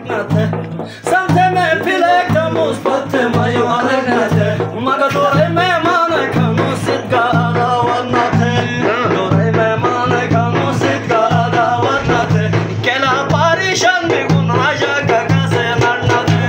alegnate Sante me pilek da mus patte mayu alegnate Maga dore me mane kanu sit ga ada warnate Dore me mane kanu sit ga ada warnate Kela parishan bi gun raja gaga se narnate